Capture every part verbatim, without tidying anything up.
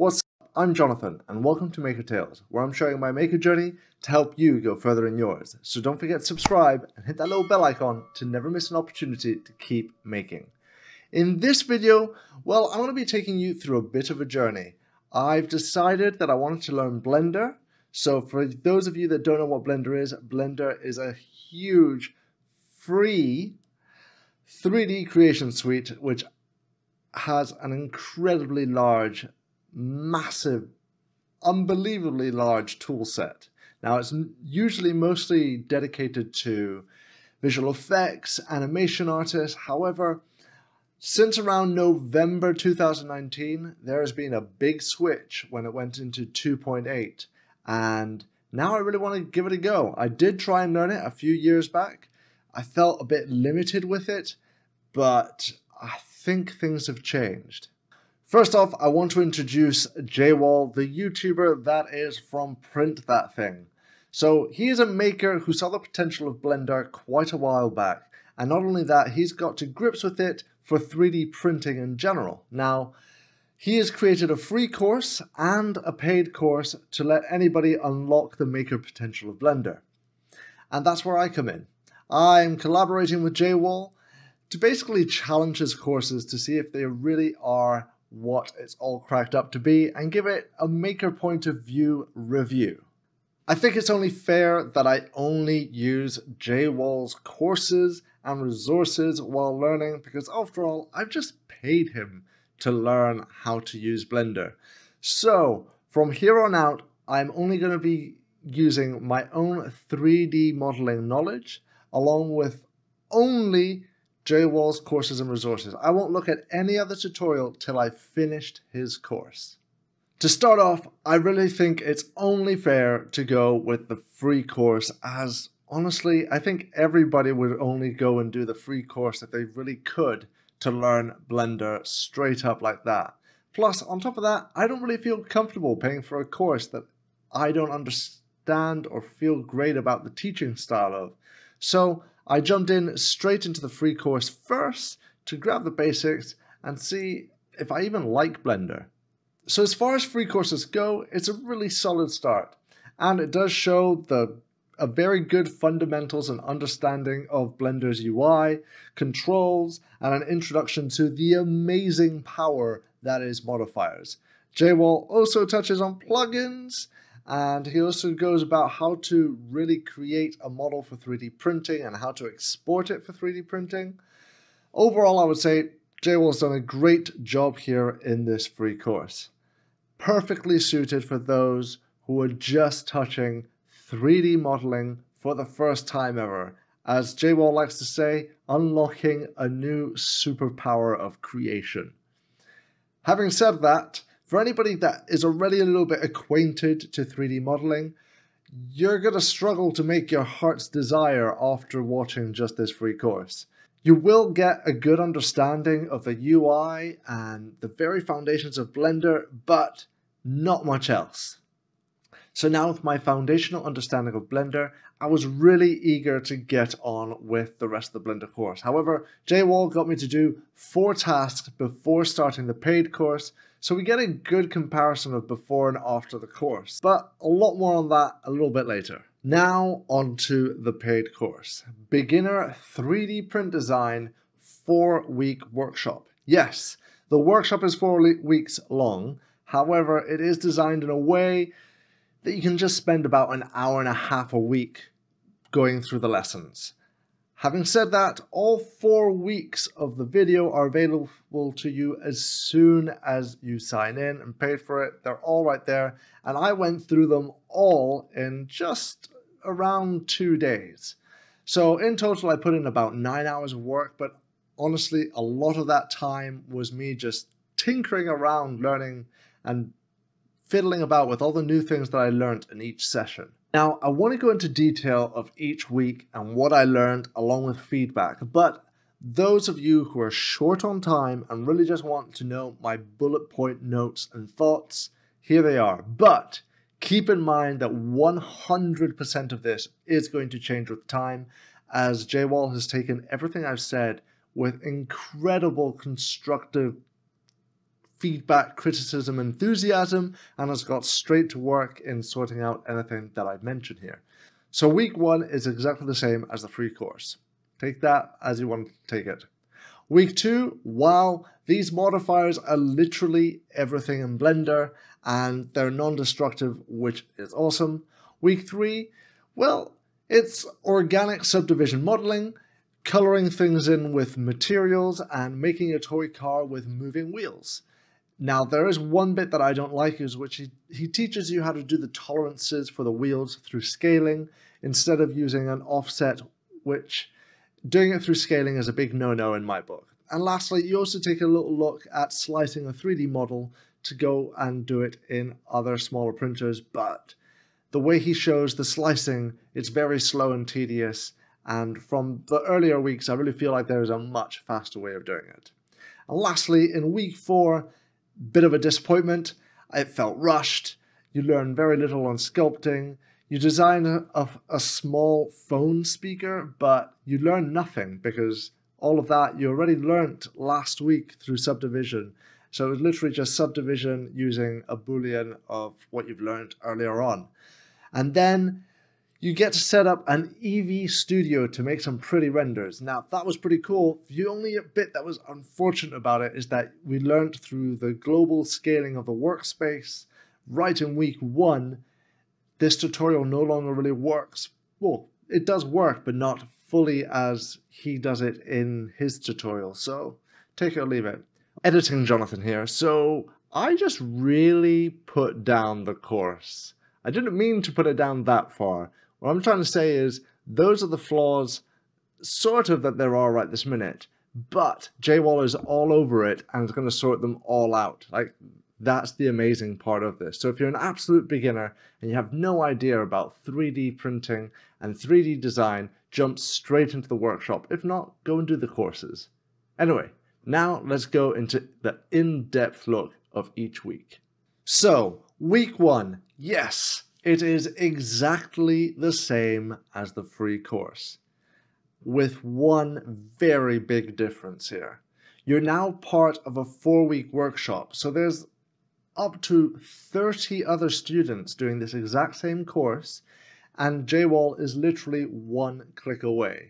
What's up? I'm Jonathan, and welcome to Maker Tales, where I'm sharing my maker journey to help you go further in yours. So don't forget to subscribe and hit that little bell icon to never miss an opportunity to keep making. In this video, well, I'm going to be taking you through a bit of a journey. I've decided that I wanted to learn Blender. So for those of you that don't know what Blender is, Blender is a huge, free three D creation suite which has an incredibly large, massive, unbelievably large tool set. Now it's usually mostly dedicated to visual effects, animation artists. However, since around November two thousand nineteen, there has been a big switch when it went into two point eight, and now I really want to give it a go. I did try and learn it a few years back. I felt a bit limited with it, but I think things have changed. First off, I want to introduce Jwall, the YouTuber that is from Print That Thing. So he is a maker who saw the potential of Blender quite a while back, and not only that, he's got to grips with it for three D printing in general. Now, he has created a free course and a paid course to let anybody unlock the maker potential of Blender. And that's where I come in. I'm collaborating with Jwall to basically challenge his courses to see if they really are what it's all cracked up to be and give it a maker point of view review. I think it's only fair that I only use Jwall's courses and resources while learning, because after all, I've just paid him to learn how to use Blender. So from here on out, I'm only going to be using my own three D modeling knowledge along with only Jwall's courses and resources. I won't look at any other tutorial till I've finished his course. To start off, I really think it's only fair to go with the free course, as honestly, I think everybody would only go and do the free course if they really could to learn Blender straight up like that. Plus, on top of that, I don't really feel comfortable paying for a course that I don't understand or feel great about the teaching style of. So I jumped in straight into the free course first to grab the basics and see if I even like Blender. So as far as free courses go, it's a really solid start, and it does show the a very good fundamentals and understanding of Blender's U I, controls, and an introduction to the amazing power that is modifiers. Jwall also touches on plugins, and he also goes about how to really create a model for three D printing and how to export it for three D printing. Overall, I would say Jwall's done a great job here in this free course. Perfectly suited for those who are just touching three D modeling for the first time ever. As Jwall likes to say, unlocking a new superpower of creation. Having said that, for anybody that is already a little bit acquainted to three D modeling, you're going to struggle to make your heart's desire after watching just this free course. You will get a good understanding of the U I and the very foundations of Blender, but not much else. So now with my foundational understanding of Blender, I was really eager to get on with the rest of the Blender course. However, Jwall got me to do four tasks before starting the paid course, so we get a good comparison of before and after the course. But a lot more on that a little bit later. Now onto the paid course. Beginner three D print design four week workshop. Yes, the workshop is four weeks long. However, it is designed in a way that you can just spend about an hour and a half a week going through the lessons. Having said that, all four weeks of the video are available to you as soon as you sign in and pay for it. They're all right there, and I went through them all in just around two days. So in total, I put in about nine hours of work, but honestly, a lot of that time was me just tinkering around, learning and fiddling about with all the new things that I learned in each session. Now, I want to go into detail of each week and what I learned along with feedback, but those of you who are short on time and really just want to know my bullet point notes and thoughts, here they are. But keep in mind that one hundred percent of this is going to change with time, as Jwall has taken everything I've said with incredible constructive feedback, criticism, enthusiasm, and has got straight to work in sorting out anything that I've mentioned here. So week one is exactly the same as the free course. Take that as you want to take it. Week two, wow, these modifiers are literally everything in Blender, and they're non-destructive, which is awesome. Week three, well, it's organic subdivision modeling, coloring things in with materials, and making a toy car with moving wheels. Now, there is one bit that I don't like, is which he, he teaches you how to do the tolerances for the wheels through scaling, instead of using an offset, which doing it through scaling is a big no-no in my book. And lastly, you also take a little look at slicing a three D model to go and do it in other smaller printers, but the way he shows the slicing, it's very slow and tedious, and from the earlier weeks, I really feel like there is a much faster way of doing it. And lastly, in week four, bit of a disappointment. It felt rushed. You learn very little on sculpting. You design a, a, a small phone speaker, but you learn nothing because all of that you already learnt last week through Subdivision. So it was literally just Subdivision using a Boolean of what you've learned earlier on. And then you get to set up an E V studio to make some pretty renders. Now, that was pretty cool. The only bit that was unfortunate about it is that we learned through the global scaling of the workspace right in week one, this tutorial no longer really works. Well, it does work, but not fully as he does it in his tutorial. So take it or leave it. Editing Jonathan here. So I just really put down the course. I didn't mean to put it down that far. What I'm trying to say is those are the flaws sort of that there are right this minute, but Jwall is all over it and is going to sort them all out. Like, that's the amazing part of this. So if you're an absolute beginner and you have no idea about three D printing and three D design, jump straight into the workshop. If not, go and do the courses. Anyway, now let's go into the in-depth look of each week. So, week one, yes, it is exactly the same as the free course, with one very big difference here. You're now part of a four-week workshop, so there's up to thirty other students doing this exact same course, and Jwall is literally one click away.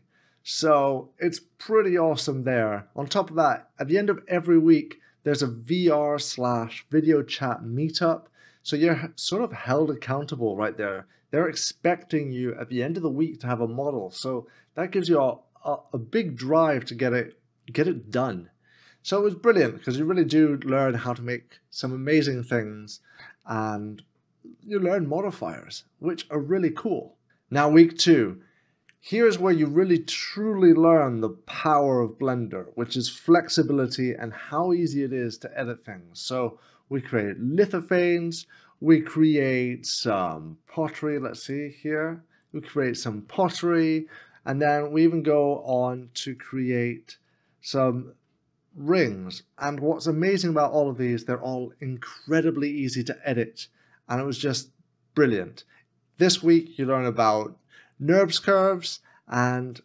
So it's pretty awesome there. On top of that, at the end of every week, there's a V R slash video chat meetup. So you're sort of held accountable right there. They're expecting you at the end of the week to have a model. So that gives you a, a, a big drive to get it, get it done. So it was brilliant because you really do learn how to make some amazing things, and you learn modifiers, which are really cool. Now, week two. Here's where you really truly learn the power of Blender, which is flexibility and how easy it is to edit things. So we create lithophanes, we create some pottery, let's see here. We create some pottery, and then we even go on to create some rings. And what's amazing about all of these, they're all incredibly easy to edit, and it was just brilliant. This week you learn about NURBS curves, and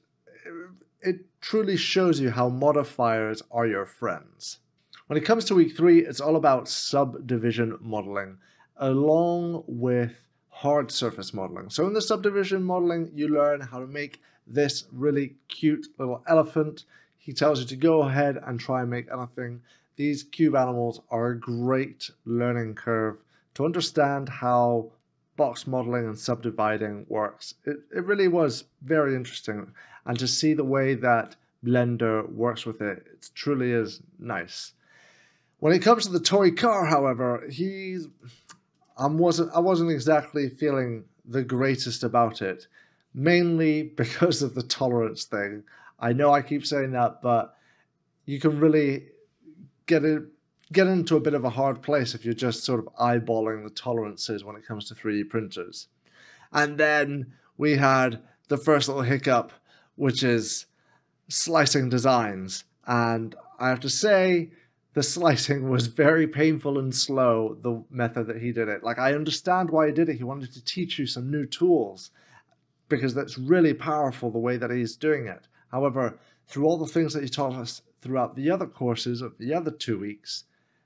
it truly shows you how modifiers are your friends. When it comes to week three, it's all about subdivision modeling, along with hard surface modeling. So in the subdivision modeling, you learn how to make this really cute little elephant. He tells you to go ahead and try and make anything. These cube animals are a great learning curve to understand how box modeling and subdividing works. It, it really was very interesting, and to see the way that Blender works with it, it truly is nice. When it comes to the toy car, however, he's I wasn't I wasn't exactly feeling the greatest about it, mainly because of the tolerance thing. I know I keep saying that, but you can really get it get into a bit of a hard place if you're just sort of eyeballing the tolerances when it comes to three D printers. And then we had the first little hiccup, which is slicing designs. And I have to say, the slicing was very painful and slow, the method that he did it. Like, I understand why he did it. He wanted to teach you some new tools, because that's really powerful the way that he's doing it. However, through all the things that he taught us throughout the other courses of the other two weeks,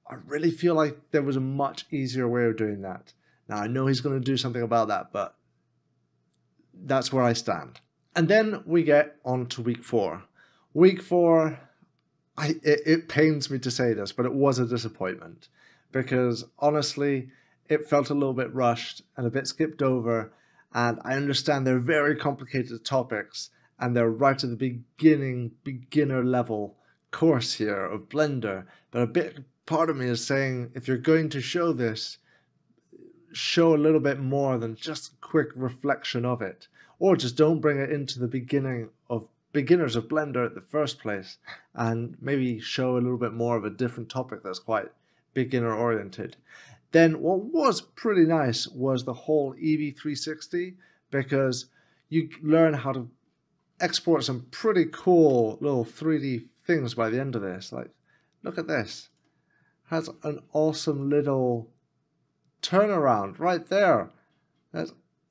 I really feel like there was a much easier way of doing that. Now, I know he's going to do something about that, but that's where I stand. And then we get on to week four. Week four, I, it, it pains me to say this, but it was a disappointment because honestly, it felt a little bit rushed and a bit skipped over. And I understand they're very complicated topics and they're right at the beginning, beginner level course here of Blender. But a bit part of me is saying, if you're going to show this, show a little bit more than just a quick reflection of it. Or just don't bring it into the beginning of beginners of Blender at the first place and maybe show a little bit more of a different topic that's quite beginner oriented. Then what was pretty nice was the whole E V three sixty, because you learn how to export some pretty cool little three D things by the end of this. Like, look at this. Has an awesome little turnaround right there. That's,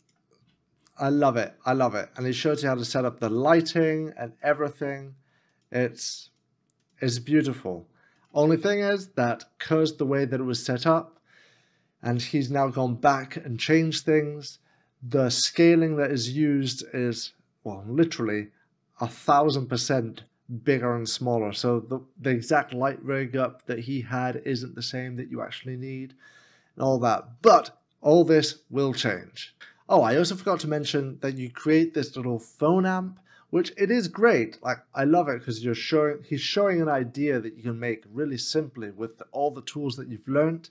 I love it. I love it. And it shows you how to set up the lighting and everything. It's, it's beautiful. Only thing is that because the way that it was set up, and he's now gone back and changed things, the scaling that is used is, well, literally a thousand percent bigger and smaller. So the, the exact light rig up that he had isn't the same that you actually need and all that. But all this will change. Oh, I also forgot to mention that you create this little phone amp, which it is great. Like, I love it because you're showing, he's showing an idea that you can make really simply with all the tools that you've learned.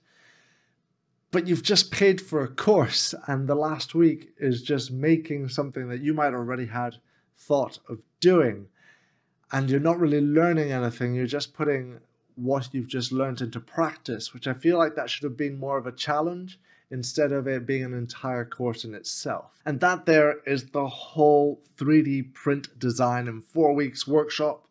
But you've just paid for a course, and the last week is just making something that you might already had thought of doing. And you're not really learning anything, you're just putting what you've just learned into practice, which I feel like that should have been more of a challenge instead of it being an entire course in itself. And that there is the whole three D print design in four weeks workshop.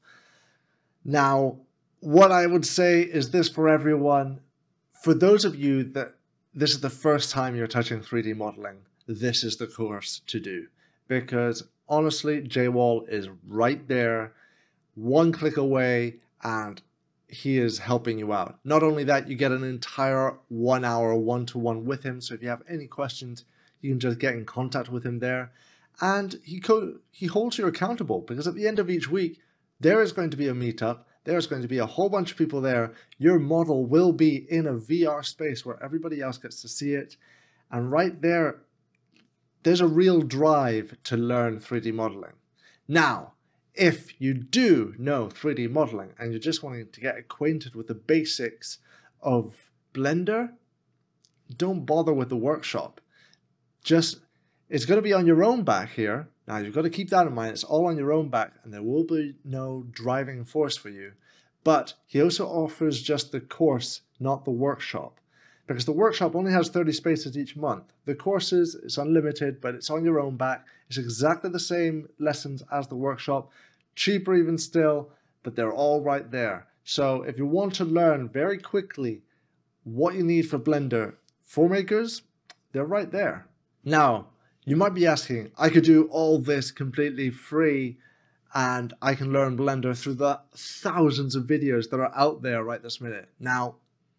Now, what I would say is this for everyone. For those of you that this is the first time you're touching three D modeling, this is the course to do. Because honestly, Jwall is right there, one click away, and he is helping you out. Not only that, you get an entire one hour one-to-one with him. So if you have any questions, you can just get in contact with him there. And he, co he holds you accountable, because at the end of each week, there is going to be a meetup. There's going to be a whole bunch of people there. Your model will be in a V R space where everybody else gets to see it. And right there, there's a real drive to learn three D modeling. Now, if you do know three D modeling and you're just wanting to get acquainted with the basics of Blender, don't bother with the workshop. Just, it's going to be on your own back here. Now, you've got to keep that in mind. It's all on your own back, and there will be no driving force for you. But he also offers just the course, not the workshop, because the workshop only has thirty spaces each month. The courses, it's unlimited, but it's on your own back. It's exactly the same lessons as the workshop, cheaper even still, but they're all right there. So if you want to learn very quickly what you need for Blender for makers, they're right there. Now, you might be asking, I could do all this completely free and I can learn Blender through the thousands of videos that are out there right this minute. Now,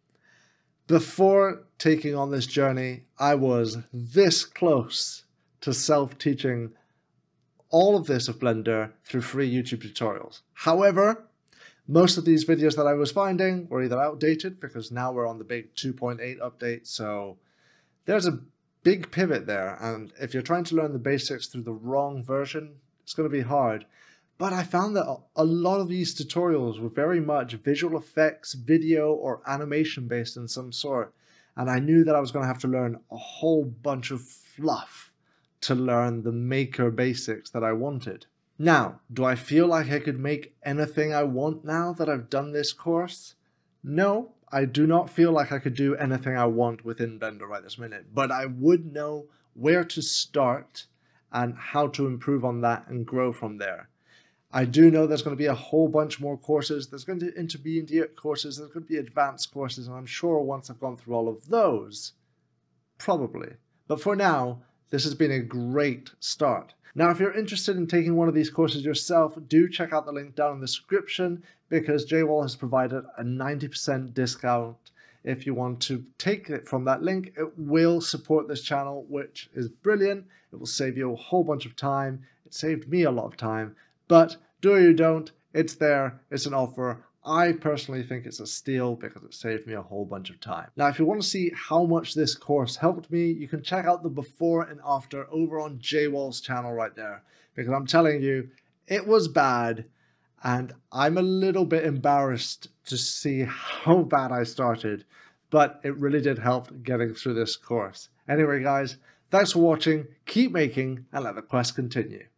before taking on this journey, I was this close to self-teaching all of this of Blender through free YouTube tutorials. However, most of these videos that I was finding were either outdated, because now we're on the big two point eight update, so there's a big pivot there, and if you're trying to learn the basics through the wrong version, it's going to be hard. But I found that a lot of these tutorials were very much visual effects, video, or animation based in some sort, and I knew that I was going to have to learn a whole bunch of fluff to learn the maker basics that I wanted. Now, do I feel like I could make anything I want now that I've done this course? No. I do not feel like I could do anything I want within Blender right this minute, but I would know where to start and how to improve on that and grow from there. I do know there's going to be a whole bunch more courses. There's going to be intermediate courses. There's going to be advanced courses, and I'm sure once I've gone through all of those, probably. But for now, this has been a great start. Now, if you're interested in taking one of these courses yourself, do check out the link down in the description, because Jwall has provided a ninety percent discount if you want to take it from that link. It will support this channel, which is brilliant. It will save you a whole bunch of time. It saved me a lot of time, but do or you don't, it's there, it's an offer. I personally think it's a steal because it saved me a whole bunch of time. Now, if you want to see how much this course helped me, you can check out the before and after over on Jwall's channel right there, because I'm telling you, it was bad, and I'm a little bit embarrassed to see how bad I started, but it really did help getting through this course. Anyway, guys, thanks for watching, keep making, and let the quest continue.